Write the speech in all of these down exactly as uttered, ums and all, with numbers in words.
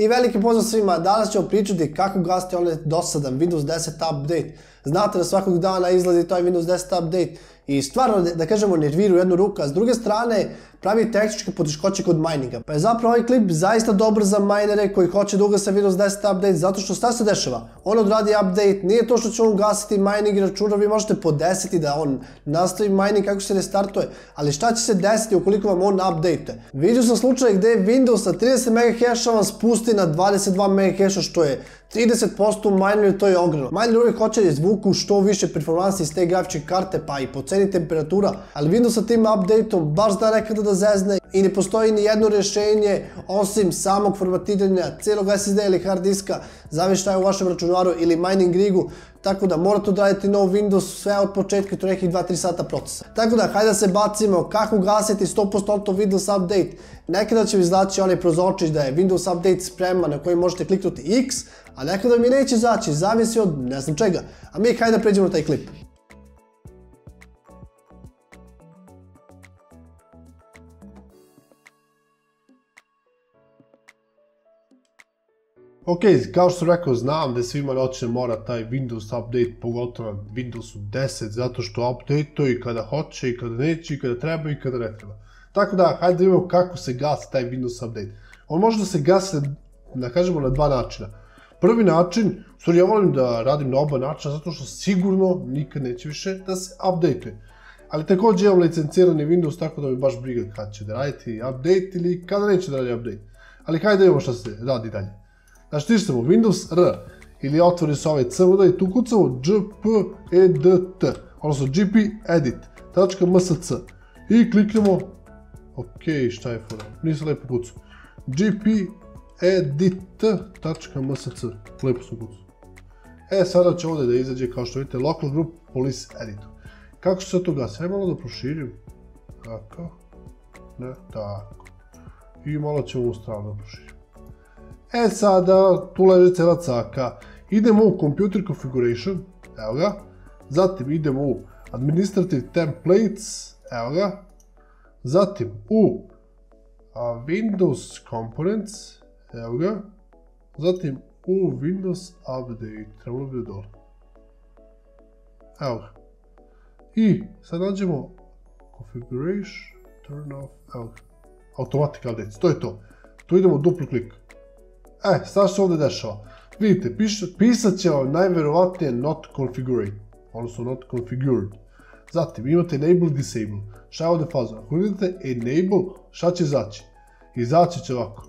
I veliki pozdrav svima, danas ćemo pričati kako ugasiti onaj dosadan Windows deset update. Znate da svakog dana izlazi taj Windows deset update i stvarno, da kažemo, nerviruje jednu ruku, a s druge strane pravi tehničke poteškoće kod mininga. Pa je zapravo ovaj klip zaista dobar za minere koji hoće da ugase Windows deset update, zato što šta se dešava? On odradi update, nije to što će on ugasiti mining računa, vi možete podesiti da on nastavi mining kako se restartuje, ali šta će se desiti ukoliko vam on update-uje? Vidio sam slučaj gde Windows sa trideset megahaša vam spusti na dvadeset dva megahaša, što je trideset posto u mineru, to je ogromno. Miner uvijek hoće da izvuku što više performansi iz te grafičke karte, pa i po ceni temperatura, ali Windows sa tim update-om baš da nekada da zezne i ne postoji ni jedno rješenje osim samog formatiranja celog es es de ili hard diska, zavisi šta je u vašem računaru ili mining rigu, tako da morate odraditi nov Windows sve od početka i to nekih dva do tri sata procesa. Tako da, hajde da se bacimo kako ugasiti sto posto Windows update. Nekada će vi izaći onaj prozorčić da je Windows update spreman na koji možete kliknuti X, a nekada mi neće izaći, zavisi od ne znam čega. A mi hajde da pređemo na taj klip. Ok, kao što sam rekao, znam da svima noće mora taj Windows update, pogotovo na Windowsu deset, zato što update-uje i kada hoće, i kada neće, i kada treba, i kada ne treba. Tako da, hajde da vidimo kako se gasi taj Windows update. On može da se gasi, da kažemo, na dva načina. Prvi način, u stvari ja volim da radim na oba načina, zato što sigurno nikad neće više da se update-uje. Ali također imam licencirani Windows, tako da mi baš briga kada će da raditi update ili kada neće da radi update. Ali hajde da vidimo šta se radi dalje. Znači, tišćemo Windows R ili otvori se ovaj C M D i tu kucamo gpedit, odnosno gpedit.msc i kliknemo, ok, šta je fora, nisam lepo kucao, gpedit.msc, lepo sam kucao. E, sada će ovdje da izađe, kao što vidite, local group police editor. Kako se to gasi? Ajde malo da proširim, kako, ne, tako, i malo ćemo u stranu da proširim. E sada, tu leži cela caka, idemo u Computer Configuration, evo ga, zatim idemo u Administrative Templates, evo ga, zatim u Windows Components, evo ga, zatim u Windows Update, trebalo bi dole, evo ga, i sad nađemo Configuration, Turn Off, evo ga, Automatic Updates, to je to, tu idemo dupli klik. E, sad što se ovdje dešava? Vidite, pisat će vam najverovatnije not configured, odnosno not configured. Zatim imate enable, disable. Šta je ovdje faza? Ako vidite enable, šta će izaći? Izaći će ovako.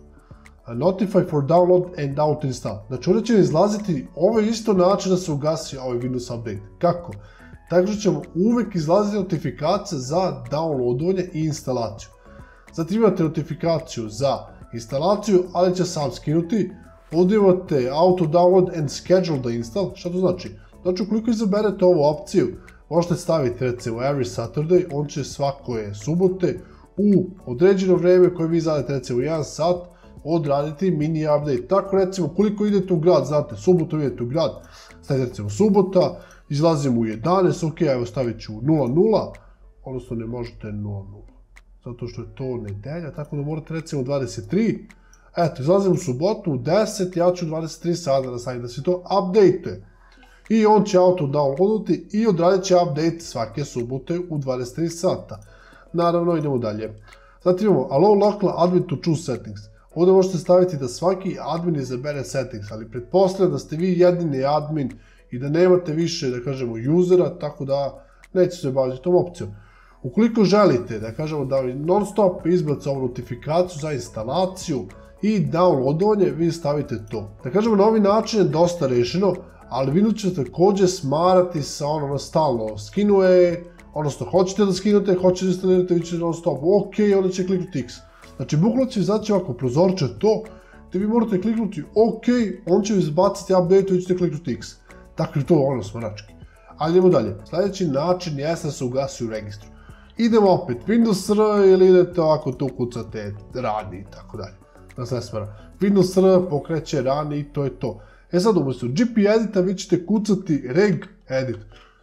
Notify for download and out install. Znači ovdje će izlaziti ovaj isto način da se ugasi ovaj Windows update. Kako? Tako što ćemo uvek izlaziti notifikacije za downloadovanje i instalaciju. Zatim imate notifikaciju za instalaciju, ali će sam skinuti. Ovdje imate auto download and schedule the install. Šta to znači? Znači, ukoliko izaberete ovu opciju, možete staviti recimo every Saturday, on će svake subote u određeno vreme koje vi zadete recimo jedan sat odraditi mini update. Tako recimo, koliko idete u grad, znate, subotom idete u grad, stavite recimo subota, izlazimo u jedanaest, ok, evo stavit ću nula nula, odnosno ne možete nula nula. Zato što je to nedelja, tako da morate recimo dvadeset tri. Eto, izlazim u subotu u deset, ja ću dvadeset tri sada da stavim da se to update-uje. I on će auto downloadati i odradit će update svake subote u dvadeset tri sata. Naravno, idemo dalje. Zatim imamo allow local admin to choose settings. Ovdje možete staviti da svaki admin izabere settings, ali pretpostavljam da ste vi jedini admin i da nemate više, da kažemo, usera, tako da neće se baviti tom opcijom. Ukoliko želite, da kažemo da vi non stop izbaca ovu notifikaciju za instalaciju i downloadovanje, vi stavite to. Da kažemo, na ovaj način je dosta rešeno, ali Windows će također smarati sa ono stalno skinuje, odnosno hoćete da skinute, hoćete da instalirate, vi ćete non stop, ok, onda će kliknuti X. Znači, bukvalno će izaći ovako prozorče to, gdje vi morate kliknuti ok, on će izbaciti update, vi ćete kliknuti X. Tako je to ono smarački. Ali idemo dalje. Sljedeći način jeste da se ugasi u registru. Idemo opet Windows R ili idete ovako tu kucate rani i tako dalje. Da se ne smara. Windows R pokreće rani i to je to. E sad umjesto gpedita vi ćete kucati regedit.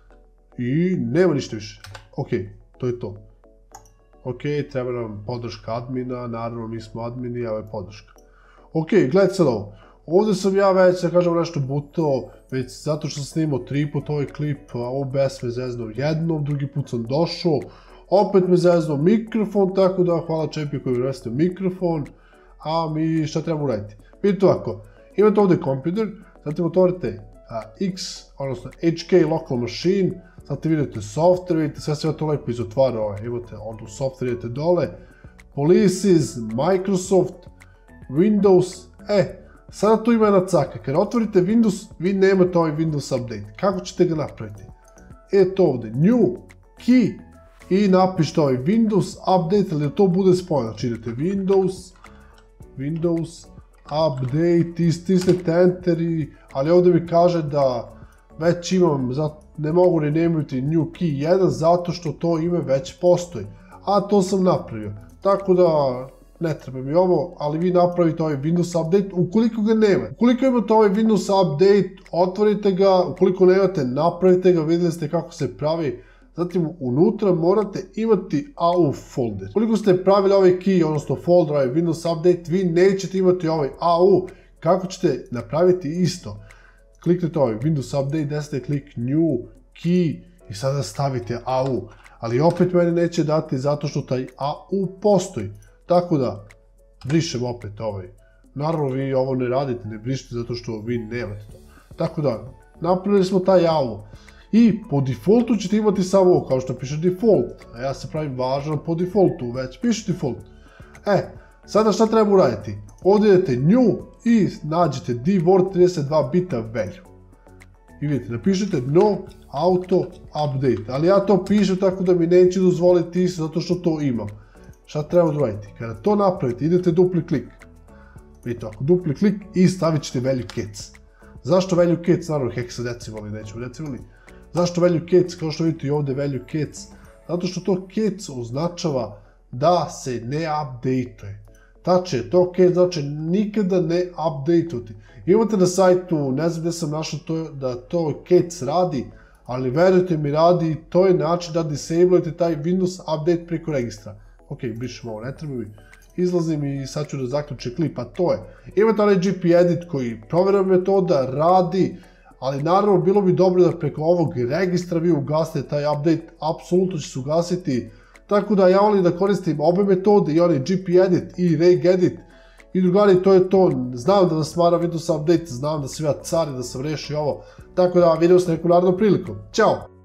I nema ništa više. Ok, to je to. Ok, treba nam podrška admina, naravno mi smo admini, ovo je podrška. Ok, gledajte sad ovo. Ovdje sam ja već, da kažem, nešto butao, već zato što sam snimao tri put ovaj klip, O B S me zeznuo jednom, drugi put sam došao, opet me zeznuo mikrofon, tako da hvala Čepiju koji mi restio mikrofon, a mi šta trebamo uraditi? Vidite ovako, imate ovdje kompjuter, zatim otvorite X, odnosno H K local machine, zatim vidite software, vidite sve se to lepo izotvara ovaj, imate onda software, idete dole, policies, Microsoft, Windows, e, sada tu ima jedna caka, kada otvorite Windows, vi nemate ovaj Windows Update, kako ćete ga napraviti? E to ovdje, New, Key, i napišite ovaj Windows Update, ali da to bude spojeno, znači idete Windows, Windows, Update, istisnete Enter, ali ovdje mi kaže da već imam, ne mogu renameuti New Key jedan zato što to ime već postoji, a to sam napravio, tako da ne treba mi ovo, ali vi napravite ovaj Windows Update ukoliko ga nemate. Ukoliko imate ovaj Windows Update, otvorite ga, ukoliko nemate, napravite ga, vidjeli ste kako se pravi. Zatim unutra morate imati A U folder. Ukoliko ste pravili ovaj key, odnosno folder, ovaj Windows Update, vi nećete imati ovaj A U. Kako ćete napraviti isto? Kliknite ovaj Windows Update, desete klik New, Key i sada stavite A U. Ali opet meni neće dati zato što taj A U postoji. Tako da, brišem opet ovaj. Naravno vi ovo ne radite, ne brišite zato što vi nemate to. Tako da, napravili smo taj A U. I po defaultu ćete imati samo ovo, kao što piše default. A ja se pravim važan po defaultu, već piše default. E, sada šta treba uraditi? Ovdje idete new i nađete dword trideset dva bita value. I vidite, napišete no auto update. Ali ja to pišem tako da mi neće dozvoliti isto zato što to imam. Šta treba uraditi? Kada to napravite, idete dupli klik. Vidite ovako, dupli klik i stavit ćete value cats. Zašto value cats? Naravno hexadecimal, nećemo decimali. Zašto value cats? Kao što vidite i ovdje value cats. Zato što to cats označava da se ne update-uje. Tačnije, to cats znači nikada ne update-uti. Imate na sajtu, ne znam gdje sam našao to, da to cats radi, ali verujte mi radi, to je način da disablujete taj Windows update preko registra. Ok, brišemo ovo, ne treba mi. Izlazim i sad ću da zaključim klip, a to je. Imate onaj G P edit koji provjera metoda, radi, ali naravno bilo bi dobro da preko ovog registra vi ugasite taj update, apsolutno će se ugasiti. Tako da ja volim da koristim obe metode, i onaj G P edit i reg edit. I drugari, to je to, znam da nas smara Windows Update, znam da sam ja car i da sam rešio ovo. Tako da vidimo se nekom narednom prilikom. Ćao!